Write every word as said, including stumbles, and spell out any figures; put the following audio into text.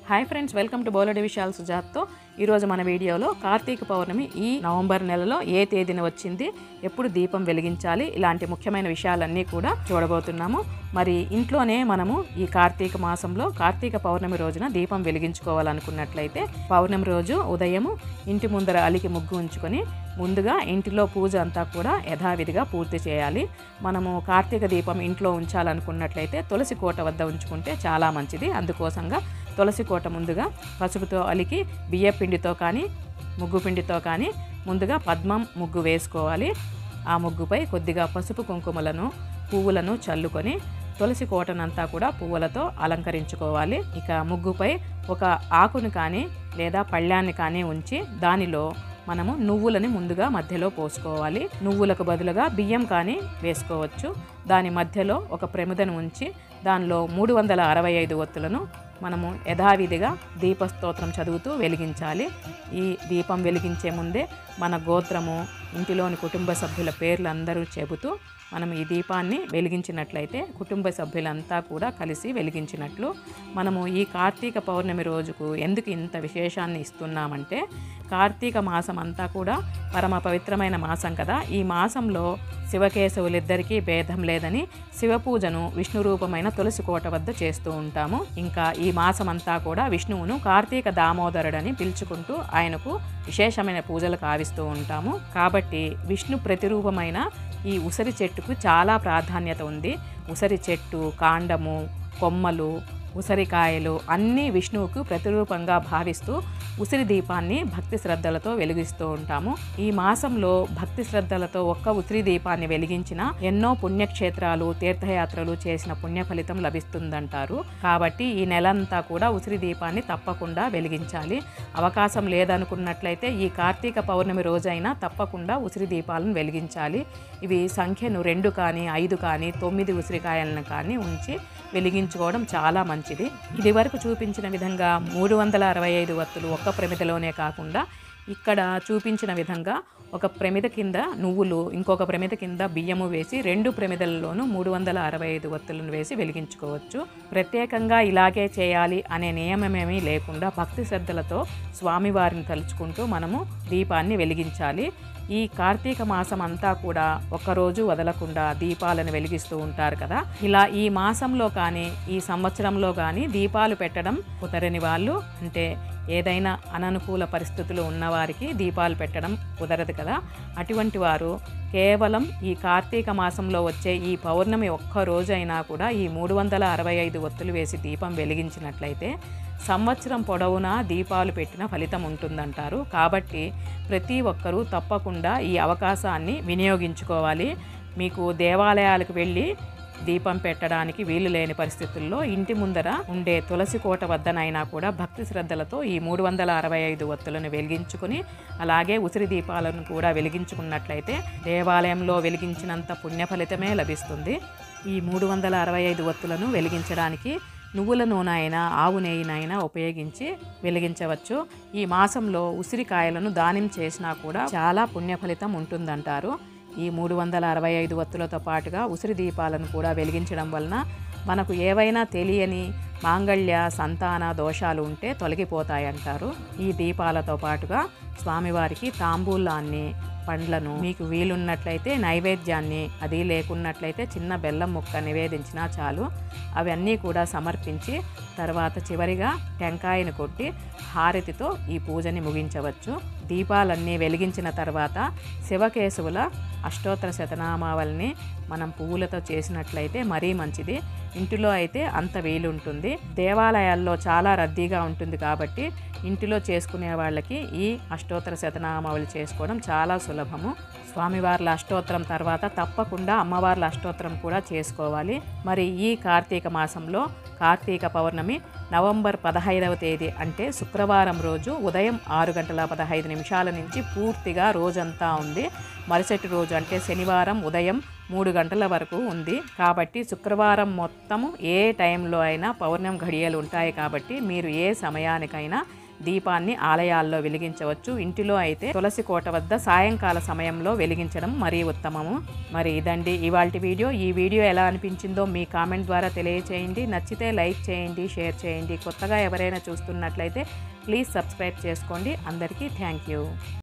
Hi friends, welcome to బోలెడు విషయాలు సుజాత్తో. ఈరోజు మన వీడియోలో కార్తీక పౌర్ణమి ఈ నవంబర్ నెలలో ఏ తేదీన వచ్చింది, ఎప్పుడు దీపం వెలిగించాలి, ఇలాంటి ముఖ్యమైన విషయాలన్నీ కూడా చూడబోతున్నాము. మరి ఇంట్లోనే మనము ఈ కార్తీక మాసంలో కార్తీక పౌర్ణమి రోజున దీపం వెలిగించుకోవాలనుకున్నట్లయితే పౌర్ణమి రోజు ఉదయము ఇంటి ముందర అలికి ముగ్గు ఉంచుకొని ముందుగా ఇంటిలో పూజ అంతా కూడా యథావిధిగా పూర్తి చేయాలి. మనము కార్తీక దీపం ఇంట్లో ఉంచాలనుకున్నట్లయితే తులసి కోట వద్ద ఉంచుకుంటే చాలా మంచిది. అందుకోసంగా తులసి కోట ముందుగా పసుపుతో అలికి బియ్య పిండితో కానీ ముగ్గు పిండితో కానీ ముందుగా పద్మం ముగ్గు వేసుకోవాలి. ఆ ముగ్గుపై కొద్దిగా పసుపు కుంకుమలను పువ్వులను చల్లుకొని తులసి కోటనంతా కూడా పువ్వులతో అలంకరించుకోవాలి. ఇక ముగ్గుపై ఒక ఆకును కానీ లేదా పళ్ళాన్ని కానీ ఉంచి దానిలో మనము నువ్వులని ముందుగా మధ్యలో పోసుకోవాలి. నువ్వులకు బదులుగా బియ్యం కానీ వేసుకోవచ్చు. దాని మధ్యలో ఒక ప్రమిదను ఉంచి దానిలో మూడు వందల అరవై ఐదు ఒత్తులను మనము యథావిధిగా దీపస్తోత్రం చదువుతూ వెలిగించాలి. ఈ దీపం వెలిగించే ముందే మన గోత్రము, ఇంటిలోని కుటుంబ సభ్యుల పేర్లు అందరూ చెబుతూ మనం ఈ దీపాన్ని వెలిగించినట్లయితే కుటుంబ సభ్యులంతా కూడా కలిసి వెలిగించినట్లు. మనము ఈ కార్తీక పౌర్ణమి రోజుకు ఎందుకు ఇంత విశేషాన్ని ఇస్తున్నామంటే, కార్తీక మాసం అంతా కూడా పరమ పవిత్రమైన మాసం కదా. ఈ మాసంలో శివకేశవులిద్దరికీ భేదం లేదని శివపూజను విష్ణు రూపమైన తులసి కోట వద్ద చేస్తూ ఉంటాము. ఇంకా ఈ మాసం అంతా కూడా విష్ణువును కార్తీక దామోదరుడని పిలుచుకుంటూ ఆయనకు విశేషమైన పూజలు కావిస్తూ ఉంటాము. కాబట్టి విష్ణు ప్రతిరూపమైన ఈ ఉసిరి చెట్టుకు చాలా ప్రాధాన్యత ఉంది. ఉసిరి చెట్టు కాండము, కొమ్మలు, ఉసిరికాయలు అన్నీ విష్ణువుకు ప్రతిరూపంగా భావిస్తూ ఉసిరి దీపాన్ని భక్తి శ్రద్ధలతో వెలిగిస్తూ ఉంటాము. ఈ మాసంలో భక్తి శ్రద్ధలతో ఒక్క ఉసిరి దీపాన్ని వెలిగించిన ఎన్నో పుణ్యక్షేత్రాలు, తీర్థయాత్రలు చేసిన పుణ్య ఫలితం లభిస్తుందంటారు. కాబట్టి ఈ నెలంతా కూడా ఉసిరి దీపాన్ని తప్పకుండా వెలిగించాలి. అవకాశం లేదనుకున్నట్లయితే ఈ కార్తీక పౌర్ణమి రోజైనా తప్పకుండా ఉసిరి దీపాలను వెలిగించాలి. ఇవి సంఖ్యను రెండు కానీ ఐదు కానీ తొమ్మిది ఉసిరికాయలను కానీ ఉంచి వెలిగించుకోవడం చాలా మంచిది. ఇది వరకు చూపించిన విధంగా మూడు వందల అరవై ఐదు వత్తులు ఒక్క ప్రమిదలోనే కాకుండా ఇక్కడ చూపించిన విధంగా ఒక ప్రమిద కింద నువ్వులు, ఇంకొక ప్రమిద కింద బియ్యము వేసి రెండు ప్రమిదలలోనూ మూడు వందల అరవై ఐదు వత్తులను వేసి వెలిగించుకోవచ్చు. ప్రత్యేకంగా ఇలాగే చేయాలి అనే నియమమేమీ లేకుండా భక్తి శ్రద్ధలతో స్వామివారిని తలుచుకుంటూ మనము దీపాన్ని వెలిగించాలి. ఈ కార్తీక మాసం అంతా కూడా ఒక్కరోజు వదలకుండా దీపాలను వెలిగిస్తూ ఉంటారు కదా. ఇలా ఈ మాసంలో కానీ ఈ సంవత్సరంలో కానీ దీపాలు పెట్టడం కుదరని వాళ్ళు, అంటే ఏదైనా అననుకూల పరిస్థితులు ఉన్నవారికి దీపాలు పెట్టడం కుదరదు కదా. అటువంటి వారు కేవలం ఈ కార్తీక మాసంలో వచ్చే ఈ పౌర్ణమి ఒక్క రోజైనా కూడా ఈ మూడు వందల అరవై ఐదు ఒత్తులు వేసి దీపం వెలిగించినట్లయితే సంవత్సరం పొడవునా దీపాలు పెట్టిన ఫలితం ఉంటుందంటారు. కాబట్టి ప్రతి ఒక్కరూ తప్పకుండా ఈ అవకాశాన్ని వినియోగించుకోవాలి. మీకు దేవాలయాలకు వెళ్ళి దీపం పెట్టడానికి వీలు లేని పరిస్థితుల్లో ఇంటి ముందర ఉండే తులసి కోట వద్దనైనా కూడా భక్తి శ్రద్ధలతో ఈ మూడు వందల అరవై ఐదు ఒత్తులను వెలిగించుకుని అలాగే ఉసిరి దీపాలను కూడా వెలిగించుకున్నట్లయితే దేవాలయంలో వెలిగించినంత పుణ్య ఫలితమే లభిస్తుంది. ఈ మూడు వందల అరవై ఐదు ఒత్తులను వెలిగించడానికి నువ్వుల నూనె అయినా ఆవు నెయ్యినైనా ఉపయోగించి వెలిగించవచ్చు. ఈ మాసంలో ఉసిరికాయలను దానం చేసినా కూడా చాలా పుణ్య ఫలితం ఉంటుందంటారు. ఈ మూడు వందల అరవై ఐదు ఒత్తులతో పాటుగా ఉసిరి దీపాలను కూడా వెలిగించడం వలన మనకు ఏవైనా తెలియని మాంగళ్య సంతాన దోషాలు ఉంటే తొలగిపోతాయంటారు. ఈ దీపాలతో పాటుగా స్వామివారికి తాంబూలాన్ని, పండ్లను, మీకు వీలున్నట్లయితే నైవేద్యాన్ని, అది లేకున్నట్లయితే చిన్న బెల్లం ముక్క నివేదించినా చాలు. అవన్నీ కూడా సమర్పించి తర్వాత చివరిగా టెంకాయను కొట్టి హారతితో ఈ పూజని ముగించవచ్చు. దీపాలన్నీ వెలిగించిన తర్వాత శివకేశవుల అష్టోత్తర శతనామావళిని మనం పువ్వులతో చేసినట్లయితే మరీ మంచిది. ఇంటిలో అయితే అంత వీలుంటుంది. దేవాలయాల్లో చాలా రద్దీగా ఉంటుంది కాబట్టి ఇంటిలో చేసుకునే వాళ్ళకి ఈ అష్టోత్తర శతనామావళి చేసుకోవడం చాలా సులభము. స్వామివార్ల అష్టోత్తరం తర్వాత తప్పకుండా అమ్మవార్ల అష్టోత్తరం కూడా చేసుకోవాలి. మరి ఈ కార్తీక మాసంలో కార్తీక పౌర్ణమి నవంబర్ పదహైదవ తేదీ అంటే శుక్రవారం రోజు ఉదయం ఆరు గంటల పదహైదు నిమిషాల నుంచి పూర్తిగా రోజంతా ఉంది. మరుసటి రోజు అంటే శనివారం ఉదయం మూడు గంటల వరకు ఉంది. కాబట్టి శుక్రవారం మొత్తము ఏ టైంలో అయినా పౌర్ణమి ఘడియలు ఉంటాయి. కాబట్టి మీరు ఏ సమయానికైనా దీపాన్ని ఆలయాల్లో వెలిగించవచ్చు. ఇంటిలో అయితే తులసి కోట వద్ద సాయంకాల సమయంలో వెలిగించడం మరీ ఉత్తమము. మరి ఇదండి ఇవాల్టి వీడియో. ఈ వీడియో ఎలా అనిపించిందో మీ కామెంట్ ద్వారా తెలియచేయండి. నచ్చితే లైక్ చేయండి, షేర్ చేయండి. కొత్తగా ఎవరైనా చూస్తున్నట్లయితే ప్లీజ్ సబ్స్క్రైబ్ చేసుకోండి. అందరికీ థ్యాంక్ యూ.